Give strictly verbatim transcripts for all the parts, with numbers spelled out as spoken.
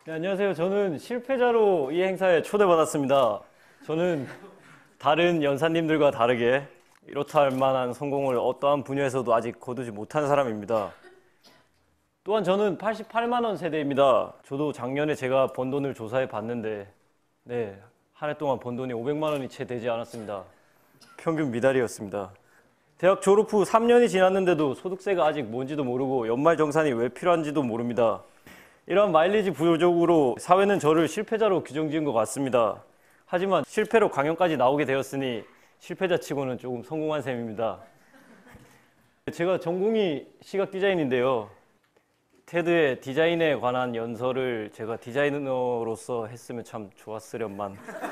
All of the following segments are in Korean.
네, 안녕하세요. 저는 실패자로 이 행사에 초대받았습니다. 저는 다른 연사님들과 다르게 이렇다 할 만한 성공을 어떠한 분야에서도 아직 거두지 못한 사람입니다. 또한 저는 팔십팔만 원 세대입니다. 저도 작년에 제가 번 돈을 조사해 봤는데 네, 한 해 동안 번 돈이 오백만 원이 채 되지 않았습니다. 평균 미달이었습니다. 대학 졸업 후 삼 년이 지났는데도 소득세가 아직 뭔지도 모르고 연말정산이 왜 필요한지도 모릅니다. 이런 마일리지 부족으로 사회는 저를 실패자로 규정지은 것 같습니다. 하지만 실패로 강연까지 나오게 되었으니 실패자 치고는 조금 성공한 셈입니다. 제가 전공이 시각 디자인인데요. 테드의 디자인에 관한 연설을 제가 디자이너로서 했으면 참 좋았으련만.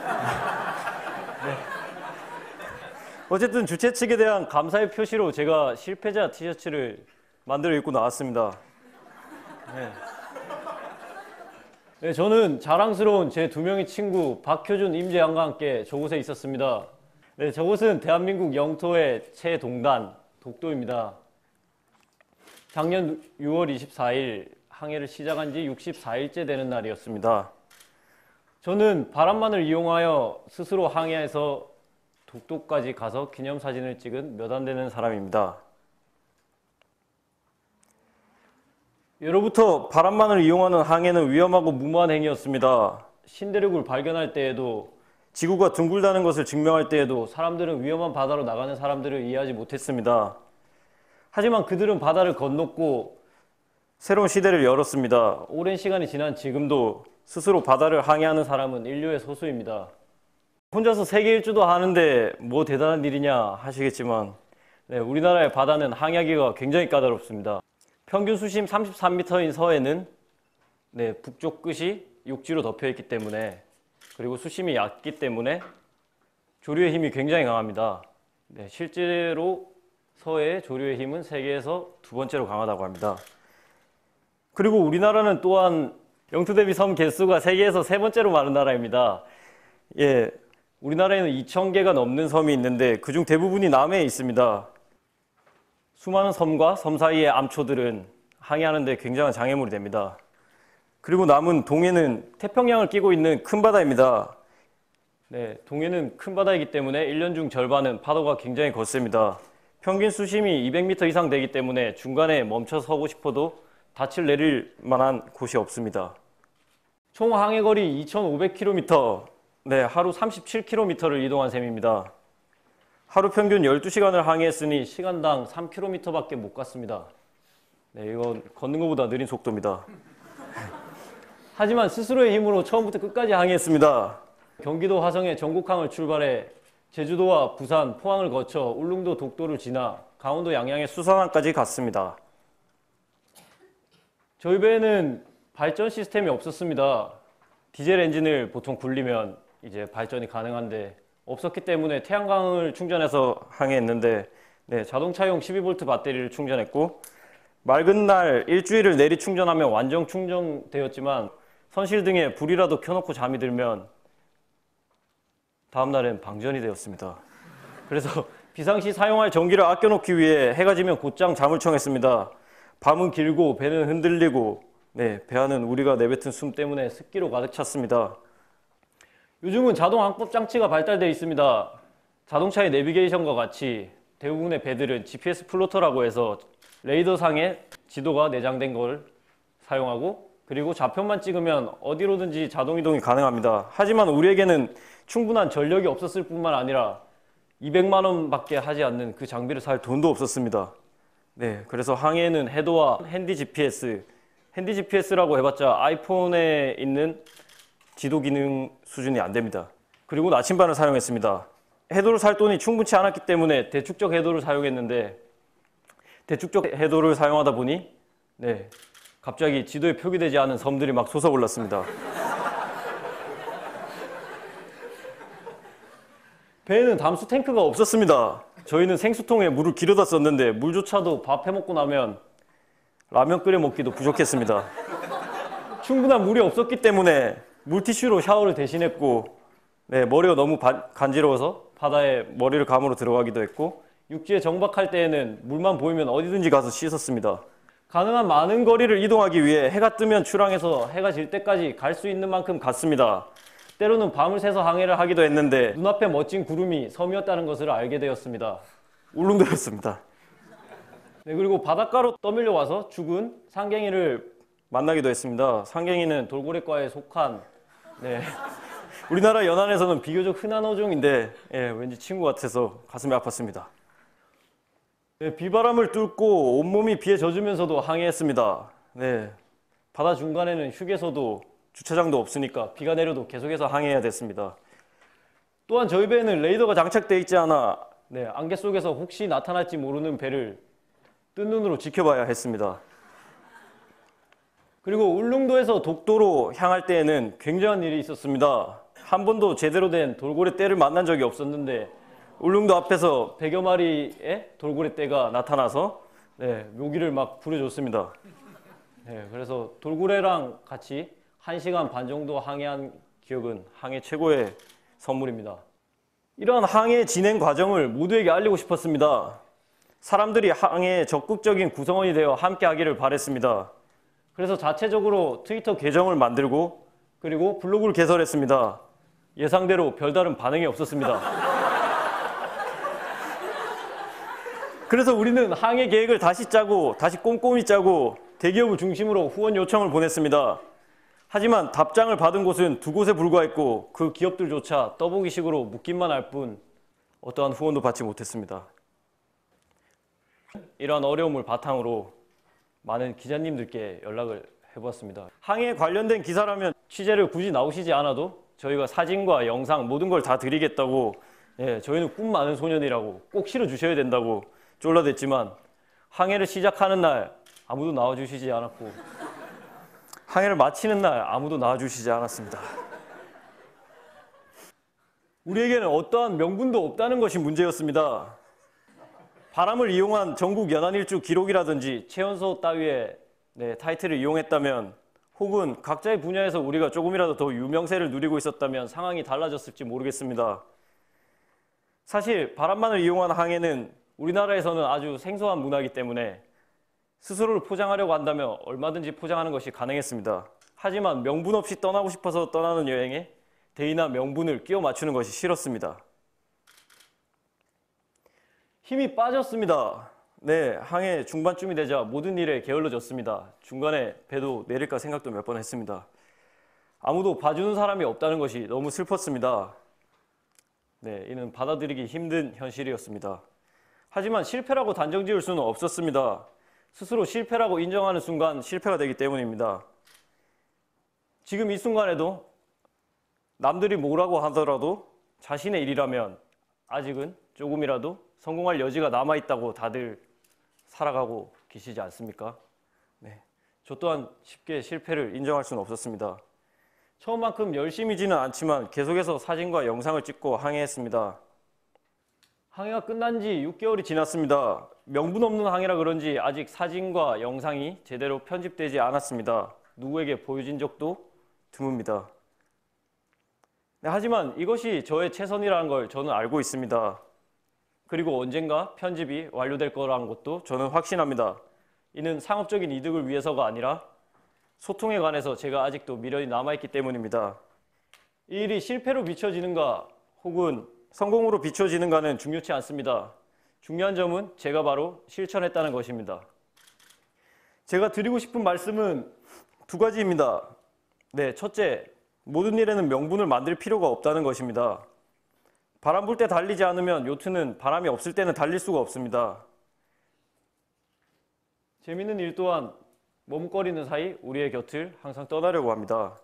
네. 어쨌든 주최 측에 대한 감사의 표시로 제가 실패자 티셔츠를 만들어 입고 나왔습니다. 네. 네, 저는 자랑스러운 제 두 명의 친구 박효준, 임재양과 함께 저곳에 있었습니다. 네, 저곳은 대한민국 영토의 최동단, 독도입니다. 작년 유월 이십사일 항해를 시작한 지 육십사 일째 되는 날이었습니다. 저는 바람만을 이용하여 스스로 항해해서 독도까지 가서 기념사진을 찍은 몇 안 되는 사람입니다. 예로부터 바람만을 이용하는 항해는 위험하고 무모한 행위였습니다. 신대륙을 발견할 때에도 지구가 둥글다는 것을 증명할 때에도 사람들은 위험한 바다로 나가는 사람들을 이해하지 못했습니다. 하지만 그들은 바다를 건넜고 새로운 시대를 열었습니다. 오랜 시간이 지난 지금도 스스로 바다를 항해하는 사람은 인류의 소수입니다. 혼자서 세계 일주도 하는데 뭐 대단한 일이냐 하시겠지만 네, 우리나라의 바다는 항해하기가 굉장히 까다롭습니다. 평균 수심 삼십삼 미터인 서해는 네, 북쪽 끝이 육지로 덮여 있기 때문에 그리고 수심이 얕기 때문에 조류의 힘이 굉장히 강합니다. 네, 실제로 서해의 조류의 힘은 세계에서 두 번째로 강하다고 합니다. 그리고 우리나라는 또한 영토 대비 섬 개수가 세계에서 세 번째로 많은 나라입니다. 예, 우리나라에는 이천 개가 넘는 섬이 있는데 그중 대부분이 남해에 있습니다. 수많은 섬과 섬 사이의 암초들은 항해하는 데 굉장한 장애물이 됩니다. 그리고 남은 동해는 태평양을 끼고 있는 큰 바다입니다. 네, 동해는 큰 바다이기 때문에 일 년 중 절반은 파도가 굉장히 거셉니다. 평균 수심이 이백 미터 이상 되기 때문에 중간에 멈춰 서고 싶어도 닻을 내릴 만한 곳이 없습니다. 총 항해거리 이천오백 킬로미터, 네, 하루 삼십칠 킬로미터를 이동한 셈입니다. 하루 평균 열두 시간을 항해했으니 시간당 삼 킬로미터밖에 못 갔습니다. 네, 이건 걷는 것보다 느린 속도입니다. 하지만 스스로의 힘으로 처음부터 끝까지 항해했습니다. 경기도 화성의 전국항을 출발해 제주도와 부산, 포항을 거쳐 울릉도, 독도를 지나 강원도 양양의 수산항까지 갔습니다. 저희 배에는 발전 시스템이 없었습니다. 디젤 엔진을 보통 굴리면 이제 발전이 가능한데 없었기 때문에 태양광을 충전해서 항해했는데 네, 자동차용 십이 볼트 배터리를 충전했고 맑은 날 일주일을 내리 충전하면 완전 충전되었지만 선실등에 불이라도 켜놓고 잠이 들면 다음날엔 방전이 되었습니다. 그래서 비상시 사용할 전기를 아껴놓기 위해 해가 지면 곧장 잠을 청했습니다. 밤은 길고 배는 흔들리고 네, 배 안은 우리가 내뱉은 숨 때문에 습기로 가득 찼습니다. 요즘은 자동 항법 장치가 발달되어 있습니다. 자동차의 내비게이션과 같이 대부분의 배들은 지피에스 플로터라고 해서 레이더상에 지도가 내장된 걸 사용하고 그리고 좌표만 찍으면 어디로든지 자동 이동이 가능합니다. 하지만 우리에게는 충분한 전력이 없었을 뿐만 아니라 이백만 원밖에 하지 않는 그 장비를 살 돈도 없었습니다. 네, 그래서 항해에는 해도와 핸디 지피에스, 핸디 지피에스라고 해봤자 아이폰에 있는 지도 기능 수준이 안 됩니다. 그리고 나침반을 사용했습니다. 해도를 살 돈이 충분치 않았기 때문에 대축적 해도를 사용했는데 대축적 해도를 사용하다 보니 네, 갑자기 지도에 표기되지 않은 섬들이 막 솟아올랐습니다. 배에는 담수 탱크가 없었습니다. 저희는 생수통에 물을 길어다 썼는데 물조차도 밥 해먹고 나면 라면 끓여 먹기도 부족했습니다. 충분한 물이 없었기 때문에 물티슈로 샤워를 대신했고 네, 머리가 너무 바, 간지러워서 바다에 머리를 감으로 들어가기도 했고 육지에 정박할 때에는 물만 보이면 어디든지 가서 씻었습니다. 가능한 많은 거리를 이동하기 위해 해가 뜨면 출항해서 해가 질 때까지 갈 수 있는 만큼 갔습니다. 때로는 밤을 새서 항해를 하기도 했는데 눈앞에 멋진 구름이 섬이었다는 것을 알게 되었습니다. 울릉도였습니다. 네, 그리고 바닷가로 떠밀려 와서 죽은 상갱이를 만나기도 했습니다. 상갱이는 돌고래과에 속한, 네, 우리나라 연안에서는 비교적 흔한 어종인데, 예, 왠지 친구 같아서 가슴이 아팠습니다. 네, 비바람을 뚫고 온몸이 비에 젖으면서도 항해했습니다. 네, 바다 중간에는 휴게소도 주차장도 없으니까 비가 내려도 계속해서 항해해야 됐습니다. 또한 저희 배에는 레이더가 장착되어 있지 않아, 네, 안개 속에서 혹시 나타날지 모르는 배를 뜬 눈으로 지켜봐야 했습니다. 그리고 울릉도에서 독도로 향할 때에는 굉장한 일이 있었습니다. 한 번도 제대로 된 돌고래 떼를 만난 적이 없었는데 울릉도 앞에서 백여 마리의 돌고래 떼가 나타나서, 네, 묘기를 막 부려줬습니다. 네, 그래서 돌고래랑 같이 한 시간 반 정도 항해한 기억은 항해 최고의 선물입니다. 이러한 항해 진행 과정을 모두에게 알리고 싶었습니다. 사람들이 항해에 적극적인 구성원이 되어 함께 하기를 바랬습니다. 그래서 자체적으로 트위터 계정을 만들고 그리고 블로그를 개설했습니다. 예상대로 별다른 반응이 없었습니다. 그래서 우리는 항해 계획을 다시 짜고 다시 꼼꼼히 짜고 대기업을 중심으로 후원 요청을 보냈습니다. 하지만 답장을 받은 곳은 두 곳에 불과했고 그 기업들조차 떠보기식으로 묻기만 할 뿐 어떠한 후원도 받지 못했습니다. 이러한 어려움을 바탕으로 많은 기자님들께 연락을 해보았습니다. 항해에 관련된 기사라면 취재를 굳이 나오시지 않아도 저희가 사진과 영상 모든 걸 다 드리겠다고, 예, 저희는 꿈 많은 소년이라고 꼭 실어주셔야 된다고 쫄라댔지만 항해를 시작하는 날 아무도 나와주시지 않았고 항해를 마치는 날 아무도 나와주시지 않았습니다. 우리에게는 어떠한 명분도 없다는 것이 문제였습니다. 바람을 이용한 전국 연안일주 기록이라든지 최연소 따위의, 네, 타이틀을 이용했다면 혹은 각자의 분야에서 우리가 조금이라도 더 유명세를 누리고 있었다면 상황이 달라졌을지 모르겠습니다. 사실 바람만을 이용한 항해는 우리나라에서는 아주 생소한 문화이기 때문에 스스로를 포장하려고 한다면 얼마든지 포장하는 것이 가능했습니다. 하지만 명분 없이 떠나고 싶어서 떠나는 여행에 대의나 명분을 끼워 맞추는 것이 싫었습니다. 힘이 빠졌습니다. 네, 항해 중반쯤이 되자 모든 일에 게을러졌습니다. 중간에 배도 내릴까 생각도 몇 번 했습니다. 아무도 봐주는 사람이 없다는 것이 너무 슬펐습니다. 네, 이는 받아들이기 힘든 현실이었습니다. 하지만 실패라고 단정 지을 수는 없었습니다. 스스로 실패라고 인정하는 순간 실패가 되기 때문입니다. 지금 이 순간에도 남들이 뭐라고 하더라도 자신의 일이라면 아직은 조금이라도 성공할 여지가 남아있다고 다들 살아가고 계시지 않습니까? 네, 저 또한 쉽게 실패를 인정할 수는 없었습니다. 처음만큼 열심히지는 않지만 계속해서 사진과 영상을 찍고 항해했습니다. 항해가 끝난 지 육 개월이 지났습니다. 명분 없는 항해라 그런지 아직 사진과 영상이 제대로 편집되지 않았습니다. 누구에게 보여진 적도 드뭅니다. 네, 하지만 이것이 저의 최선이라는 걸 저는 알고 있습니다. 그리고 언젠가 편집이 완료될 거라는 것도 저는 확신합니다. 이는 상업적인 이득을 위해서가 아니라 소통에 관해서 제가 아직도 미련이 남아있기 때문입니다. 이 일이 실패로 비춰지는가 혹은 성공으로 비춰지는가는 중요치 않습니다. 중요한 점은 제가 바로 실천했다는 것입니다. 제가 드리고 싶은 말씀은 두 가지입니다. 네, 첫째, 모든 일에는 명분을 만들 필요가 없다는 것입니다. 바람 불 때 달리지 않으면 요트는 바람이 없을 때는 달릴 수가 없습니다. 재밌는 일 또한 머뭇거리는 사이 우리의 곁을 항상 떠나려고 합니다.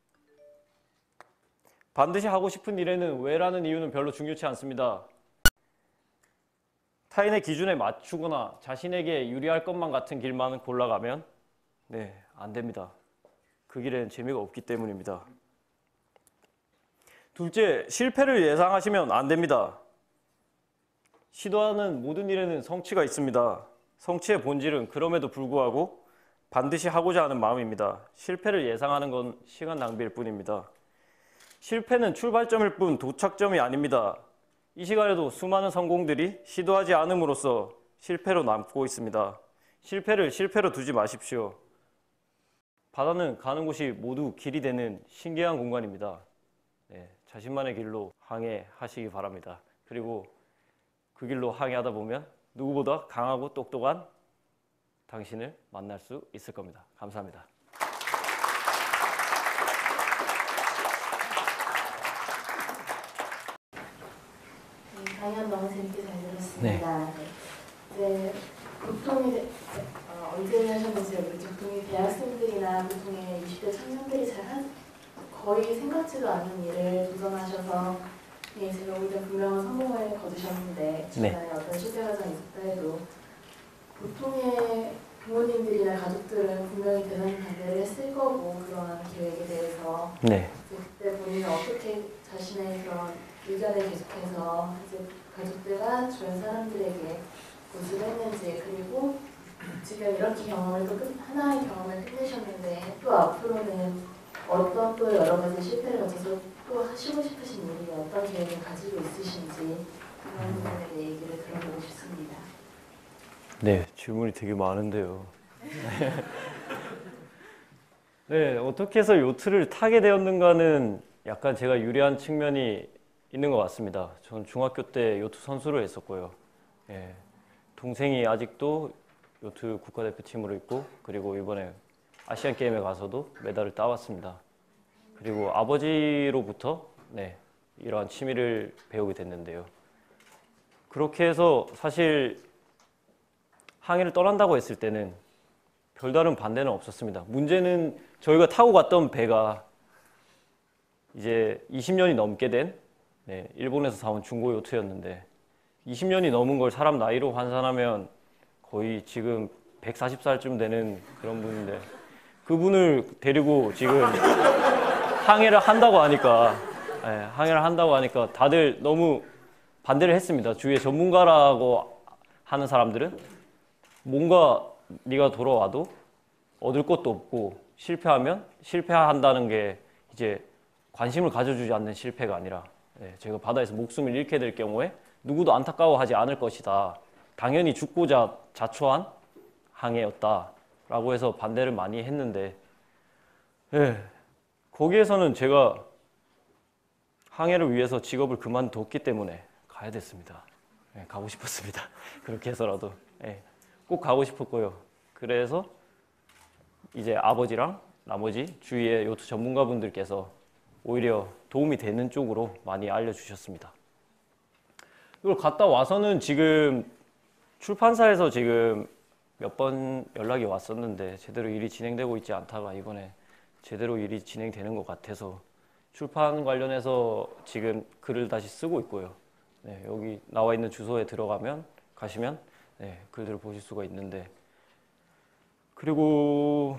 반드시 하고 싶은 일에는 왜라는 이유는 별로 중요치 않습니다. 타인의 기준에 맞추거나 자신에게 유리할 것만 같은 길만 골라가면 네, 안 됩니다. 그 길에는 재미가 없기 때문입니다. 둘째, 실패를 예상하시면 안 됩니다. 시도하는 모든 일에는 성취가 있습니다. 성취의 본질은 그럼에도 불구하고 반드시 하고자 하는 마음입니다. 실패를 예상하는 건 시간 낭비일 뿐입니다. 실패는 출발점일 뿐 도착점이 아닙니다. 이 시간에도 수많은 성공들이 시도하지 않음으로써 실패로 남고 있습니다. 실패를 실패로 두지 마십시오. 바다는 가는 곳이 모두 길이 되는 신기한 공간입니다. 네, 자신만의 길로 항해하시기 바랍니다. 그리고 그 길로 항해하다 보면 누구보다 강하고 똑똑한 당신을 만날 수 있을 겁니다. 감사합니다. 강연 너무 재밌게 잘 들었습니다. 네. 이제 보통 이제 어, 언제 하셨는지 모르겠죠. 보통 대학생들이나 보통의 이십 대 청년들이 잘 한, 거의 생각지도 않은 일을 도전하셔서 예, 제가 볼 때 분명한 성공을 거두셨는데 중간에 네. 어떤 실패 과정이 있었다 해도 보통의 부모님들이나 가족들은 분명히 대단히 반대를 했을 거고 그러한 계획에 대해서 네. 그때 본인은 어떻게 자신의 그런 의견을 계속해서 이제 가족들과 주변 사람들에게 고지를 했는지 그리고 지금 이렇게 경험을 또 끝, 하나의 경험을 끝내셨는데 또 앞으로는 어떤 또 여러 가지 실패를 거쳐서 또 하시고 싶으신 일이 어떤 계획을 가지고 있으신지 그런 부분에 대해 얘기를 들어보고 싶습니다. 네, 질문이 되게 많은데요. 네, 어떻게 해서 요트를 타게 되었는가는 약간 제가 유리한 측면이 있는 것 같습니다. 저는 중학교 때 요트 선수를 했었고요. 예, 동생이 아직도 요트 국가대표팀으로 있고 그리고 이번에 아시안 게임에 가서도 메달을 따왔습니다. 그리고 아버지로부터 네, 이러한 취미를 배우게 됐는데요. 그렇게 해서 사실 항해를 떠난다고 했을 때는 별다른 반대는 없었습니다. 문제는 저희가 타고 갔던 배가 이제 이십 년이 넘게 된 네, 일본에서 사온 중고 요트였는데 이십 년이 넘은 걸 사람 나이로 환산하면 거의 지금 백사십 살쯤 되는 그런 분인데 그분을 데리고 지금 항해를 한다고 하니까 네, 항해를 한다고 하니까 다들 너무 반대를 했습니다. 주위에 전문가라고 하는 사람들은 뭔가 네가 돌아와도 얻을 것도 없고 실패하면 실패한다는 게 이제 관심을 가져주지 않는 실패가 아니라 네, 제가 바다에서 목숨을 잃게 될 경우에 누구도 안타까워하지 않을 것이다. 당연히 죽고자 자초한 항해였다라고 해서 반대를 많이 했는데 네, 거기에서는 제가 항해를 위해서 직업을 그만뒀기 때문에 가야 됐습니다. 네, 가고 싶었습니다. 그렇게 해서라도 네, 꼭 가고 싶었고요. 그래서 이제 아버지랑 나머지 주위의 요트 전문가분들께서 오히려 도움이 되는 쪽으로 많이 알려주셨습니다. 이걸 갔다 와서는 지금 출판사에서 지금 몇 번 연락이 왔었는데 제대로 일이 진행되고 있지 않다가 이번에 제대로 일이 진행되는 것 같아서 출판 관련해서 지금 글을 다시 쓰고 있고요. 네, 여기 나와 있는 주소에 들어가면 가시면 네, 글들을 보실 수가 있는데 그리고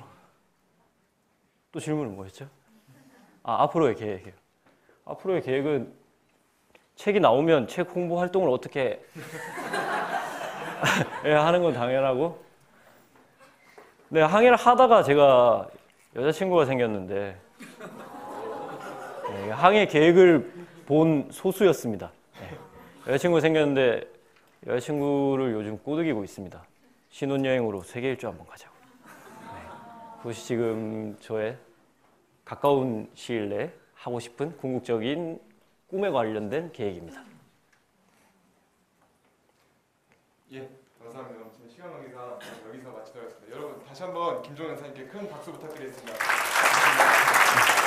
또 질문은 뭐였죠? 아, 앞으로의 계획이요. 앞으로의 계획은 책이 나오면 책 홍보 활동을 어떻게 네, 하는 건 당연하고 네, 항해를 하다가 제가 여자친구가 생겼는데 네, 항해 계획을 본 소수였습니다. 네, 여자친구가 생겼는데 여자친구를 요즘 꼬드기고 있습니다. 신혼여행으로 세계 일주 한번 가자고. 네, 그것이 지금 저의 가까운 시일 내에 하고 싶은 궁극적인 꿈에 관련된 계획입니다. 예, 감사합니다. 저희 시간 관계상 여기서 마치도록 하겠습니다. 여러분 다시 한번 김종현 선생님께 큰 박수 부탁드리겠습니다.